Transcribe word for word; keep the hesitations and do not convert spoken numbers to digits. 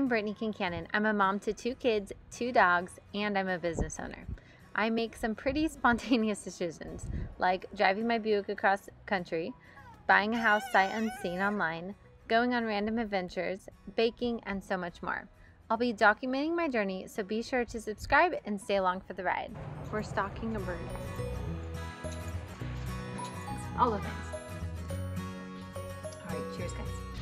I'm Brittney Kincannon. I'm a mom to two kids, two dogs, and I'm a business owner. I make some pretty spontaneous decisions, like driving my Buick across country, buying a house sight unseen online, going on random adventures, baking, and so much more. I'll be documenting my journey, so be sure to subscribe and stay along for the ride. We're stalking a bird. All the things. All right, cheers, guys.